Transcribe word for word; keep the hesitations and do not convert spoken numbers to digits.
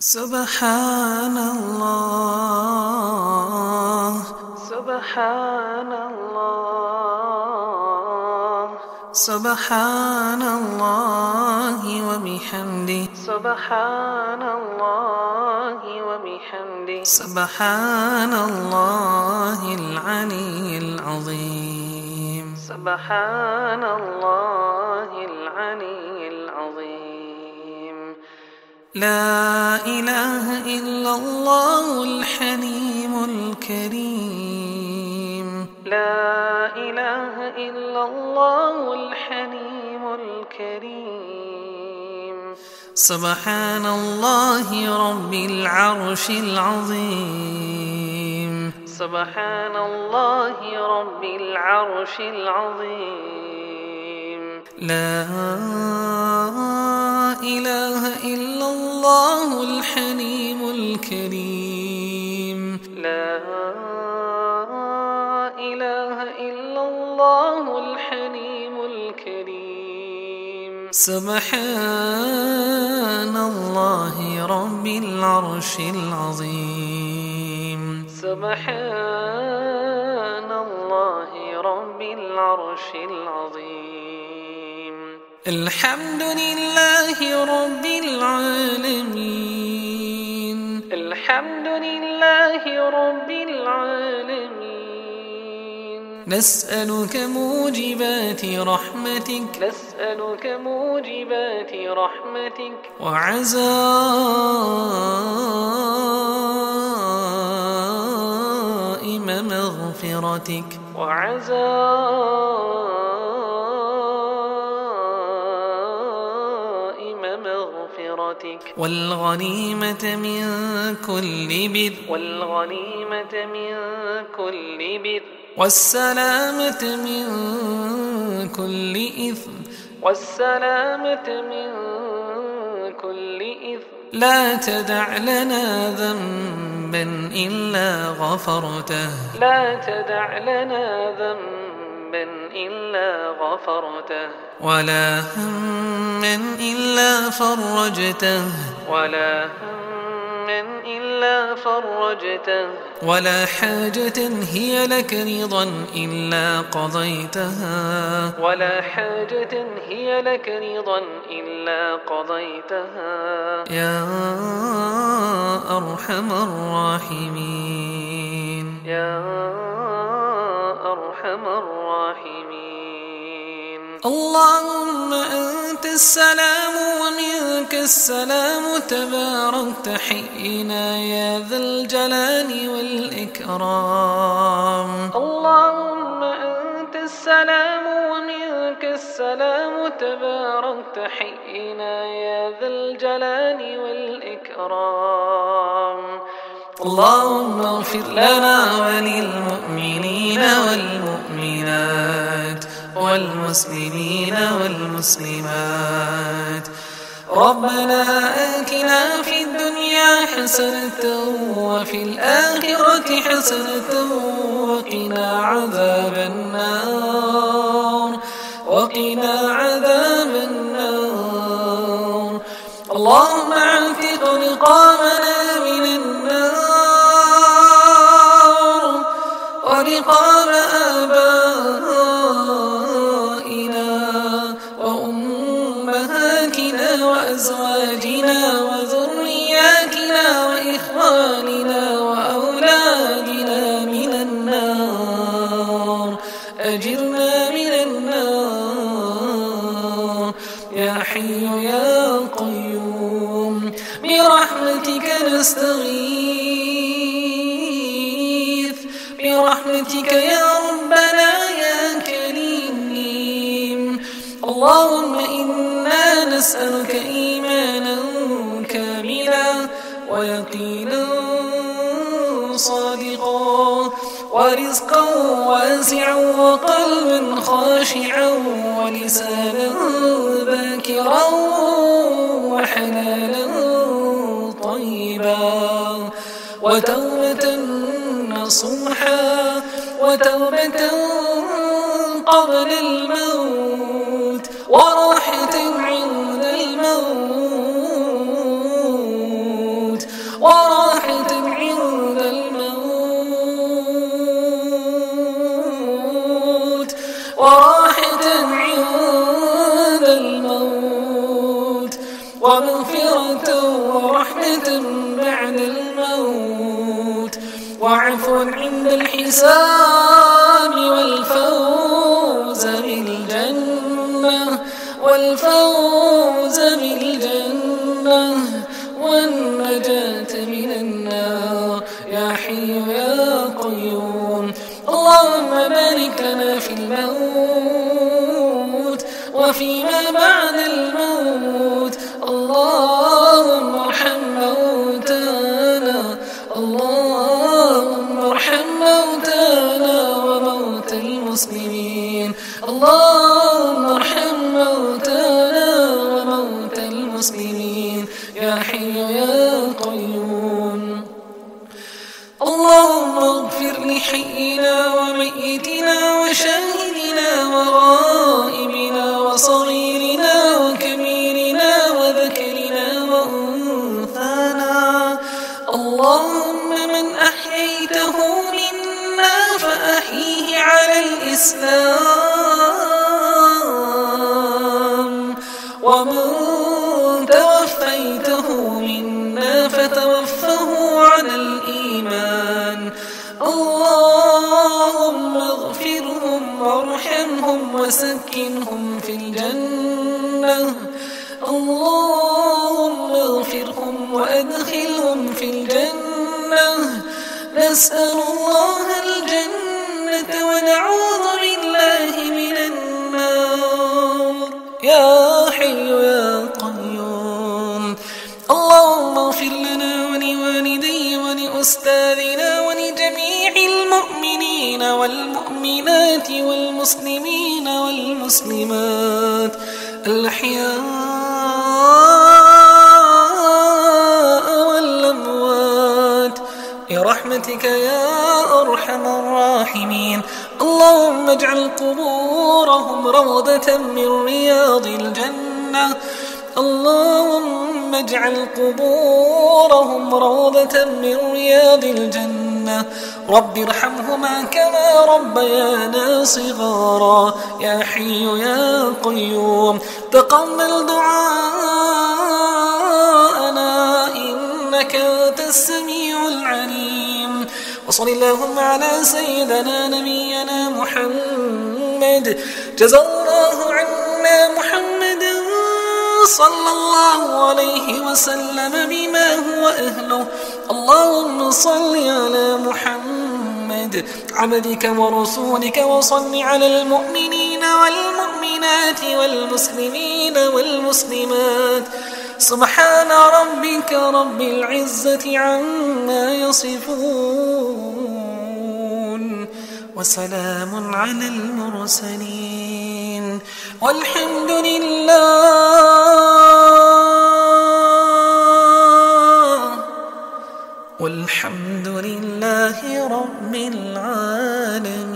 سبحان الله سبحان الله سبحان الله وبحمده سبحان الله وبحمده سبحان الله العلي العظيم سبحان الله العلي العظيم لا إله إلا الله الحليم الكريم لا إله إلا الله الحليم الكريم سبحان الله رب العرش العظيم سبحان الله رب العرش العظيم لا إله إلا الله الحليم الكريم لا إله إلا الله الحليم الكريم سبحان الله رب العرش العظيم سبحان الله رب العرش العظيم الحمد لله رب العالمين الحمد لله رب العالمين نسألك موجبات رحمتك نسألك موجبات رحمتك وعزائم مغفرتك وعزائم مغفرتك والغنيمة من كل بر والغنيمة من كل بر والسلامة من كل إثم والسلامة من كل إثم لا تدع لنا ذنبا إلا غفرته لا تدع لنا ذنبا إلا غفرته ولا هما إلا فرجته ولا هما إلا فرجته ولا حاجة هي لك رضا إلا قضيتها ولا حاجة هي لك رضا إلا قضيتها يا أرحم الراحمين يا أرحم الراحمين اللهم أنت السلام ومنك السلام تباركت حينا يا ذا الجلال والإكرام اللهم أنت السلام ومنك السلام تباركت حينا يا ذا الجلال والإكرام اللهم اغفر لنا وللمؤمنين والمؤمنات والمسلمين والمسلمات ربنا آتنا في الدنيا حسنة وفي الآخرة حسنة وقنا عذاب النار وقنا عذاب النار اللهم اعتق رقابنا من النار ورقاب آبائنا وأمهاتنا وأزواجنا وذرياتنا وإخواننا وأولادنا من النار أجرنا من النار يا حي يا قيوم برحمتك نستغيث برحمتك يا ربنا يا كريم اللهم إنا نسألك إيمانا كاملا ويقينا صادقا ورزقا واسعا وقلبا خاشعا ولسانا ذاكرا وحلالا طيبا وتوبة نصوحا وتوبة قبل الموت وراحة عند الموت ورحمة بعد الموت وعفوا عند الحساب والفوز بالجنة والفوز بالجنة والنجاة من النار يا حي يا قيوم. اللهم بارك لنا في الموت وفيما بعد الموت. اللهم ارحم موتانا اللهم ارحم موتانا وموتى المسلمين. اللهم ارحم موتانا وموتى المسلمين يا حي يا قيوم. اللهم اغفر لحينا وميتنا وشاهدنا وغائبنا وصغيرنا وكبيرنا وذكرنا وأنثانا. اللهم من أحييته منا فأحيه على الإسلام ومن توفيته منا فتوفه على الإيمان. اللهم اغفرهم وارحمهم وسكنهم في الجنة. اللهم اغفرهم وأدخلهم في الجنة. نسأل الله الجنة ونعوذ بالله من النار يا حي يا قيوم. اللهم اغفر لنا ولوالدي ولأستاذنا ولجميع المؤمنين والمؤمنات والمسلمين والمسلمات الأحياء والأموات برحمتك يا أرحم الراحمين. اللهم اجعل قبورهم روضة من رياض الجنة. اللهم اجعل قبورهم روضة من رياض الجنة. رب ارحمهما كما ربيانا صغارا يا حي يا قيوم. تقبل دعاءنا إنك أنت السميع العليم. وصل اللهم على سيدنا نبينا محمد. جزا الله عنا محمدا صلى الله عليه وسلم بما هو أهله. اللهم صل على محمد عبدك ورسولك وصل على المؤمنين والمؤمنات والمسلمين والمسلمات. سبحان ربك رب العزة عما يصفون وسلام على المرسلين والحمد لله والحمد لله رب العالمين.